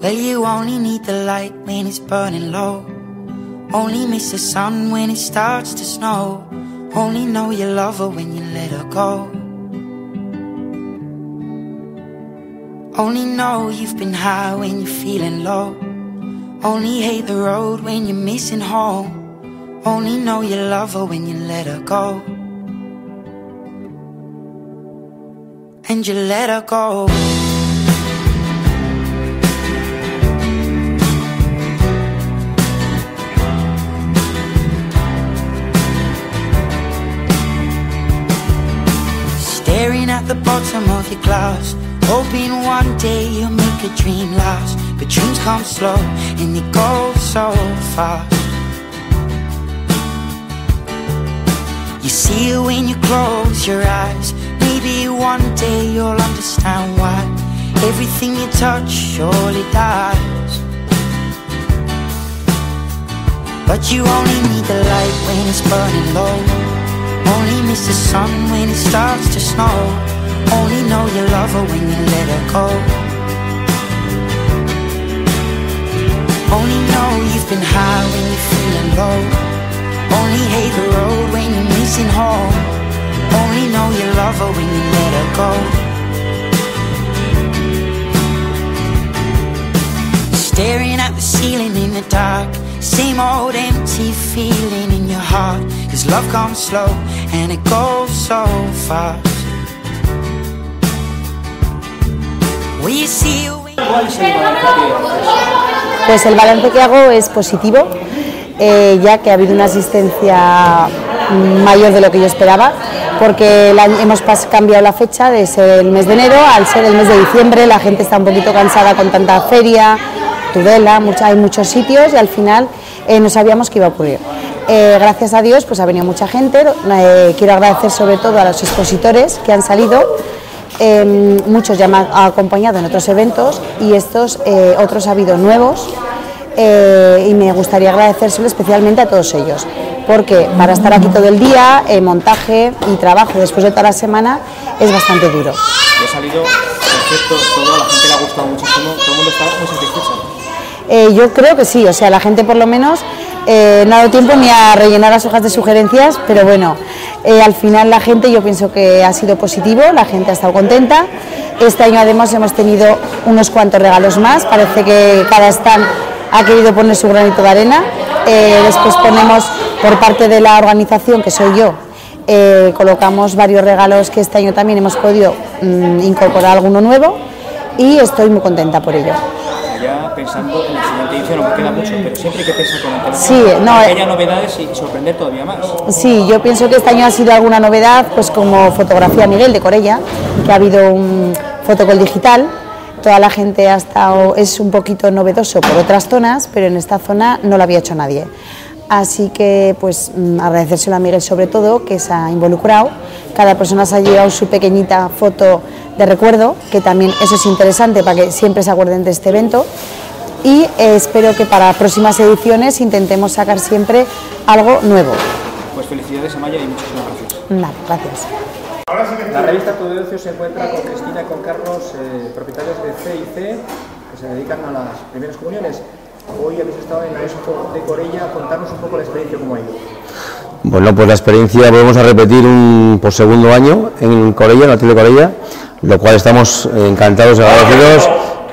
Well, you only need the light when it's burning low. Only miss the sun when it starts to snow. Only know you love her when you let her go. Only know you've been high when you're feeling low. Only hate the road when you're missing home. Only know you love her when you let her go. And you let her go. Staring at the bottom of your glass, hoping one day you'll make a dream last. But dreams come slow and they go so fast. You see it when you close your eyes. Maybe one day you'll understand why everything you touch surely dies. But you only need the light when it's burning low. Only miss the sun when it starts to snow. Only know you love her when you let her go. Only know you've been high when you're feeling low. Only hate the road when you're missing home. Only know you love her when you let her go. Staring at the ceiling in the dark, same old empty feeling in your heart. Cause love comes slow and it goes so fast. Will you see you when Pues el balance que hago es positivo, ya que ha habido una asistencia mayor de lo que yo esperaba, porque hemos cambiado la fecha de ser el mes de enero al ser el mes de diciembre. La gente está un poquito cansada con tanta feria, Tudela, hay muchos sitios y al final no sabíamos qué iba a ocurrir. Gracias a Dios pues ha venido mucha gente. Quiero agradecer sobre todo a los expositores que han salido. Muchos ya me han acompañado en otros eventos y otros ha habido nuevos, y me gustaría agradecérselo especialmente a todos ellos, porque para estar aquí todo el día, montaje y trabajo después de toda la semana es bastante duro. Ha salido perfecto todo, a la gente le ha gustado muchísimo, todo el mundo está muy satisfecho. Yo creo que sí, o sea, la gente por lo menos no ha dado tiempo ni a rellenar las hojas de sugerencias, pero bueno, al final la gente, yo pienso que ha sido positivo, la gente ha estado contenta. Este año además hemos tenido unos cuantos regalos más, parece que cada stand ha querido poner su granito de arena. Después ponemos por parte de la organización, que soy yo, colocamos varios regalos que este año también hemos podido incorporar alguno nuevo y estoy muy contenta por ello. Ya pensando en la siguiente edición, aunque queda mucho, pero siempre hay que pensar con el tema, sí, no, que haya novedades y sorprender todavía más. Sí, yo pienso que este año ha sido alguna novedad, pues como Fotografía Miguel de Corella, que ha habido un fotocall digital. Toda la gente ha estado, es un poquito novedoso por otras zonas, pero en esta zona no lo había hecho nadie. Así que pues agradecérselo a Miguel sobre todo, que se ha involucrado. Cada persona se ha llevado su pequeñita foto de recuerdo, que también eso es interesante para que siempre se acuerden de este evento. Y espero que para próximas ediciones intentemos sacar siempre algo nuevo. Pues felicidades, Amaya, y muchísimas gracias. Nada, gracias. La revista Todo de Ocio se encuentra con Cristina y con Carlos, propietarios de C&C, que se dedican a las primeras comuniones. Hoy habéis estado en la Expo de Corella. Contarnos un poco la experiencia, cómo ha ido. Bueno, pues la experiencia volvemos a repetir por segundo año en Corella, en el Hotel de Corella, lo cual estamos encantados y agradecidos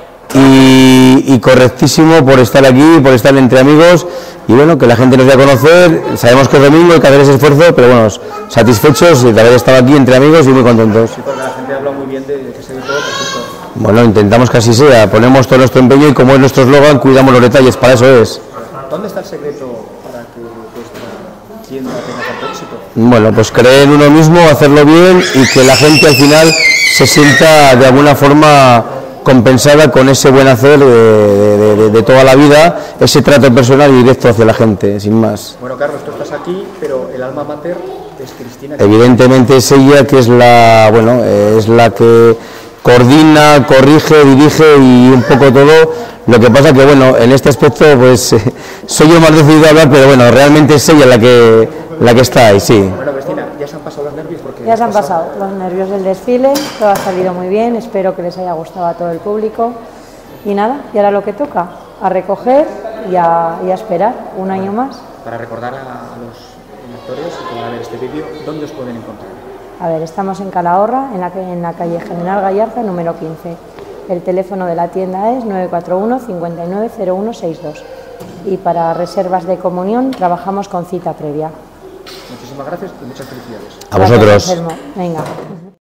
y correctísimo por estar aquí, por estar entre amigos y bueno, que la gente nos dé a conocer. Sabemos que es domingo, hay que hacer ese esfuerzo, pero bueno, satisfechos de haber estado aquí entre amigos y muy contentos. Sí, porque la gente habla muy bien de que se ve todo perfecto. Bueno, intentamos que así sea, ponemos todo nuestro empeño y como es nuestro eslogan, cuidamos los detalles, para eso es. ¿Dónde está el secreto para que vuestra tienda tenga tanto éxito? Bueno, pues creer en uno mismo, hacerlo bien y que la gente al final se sienta de alguna forma compensada con ese buen hacer de toda la vida, ese trato personal y directo hacia la gente, sin más. Bueno, Carlos, tú estás aquí, pero el alma mater es Cristina. Evidentemente es ella que es la que coordina, corrige, dirige y un poco todo. Lo que pasa que bueno, en este aspecto pues soy yo más decidido a hablar, pero bueno, realmente es ella la que está ahí, sí. Bueno, Cristina, ya se han pasado los nervios porque... Ya se han pasado los nervios del desfile, todo ha salido muy bien, espero que les haya gustado a todo el público Y nada, y ahora lo que toca, a recoger y a esperar un año más. Para recordar a los lectores que van a ver este vídeo, ¿dónde os pueden encontrar? A ver, estamos en Calahorra, en la calle General Gallarza, número 15. El teléfono de la tienda es 941 590162. Y para reservas de comunión trabajamos con cita previa. Muchísimas gracias y muchas felicidades. A vosotros. Gracias, Anselmo. Venga.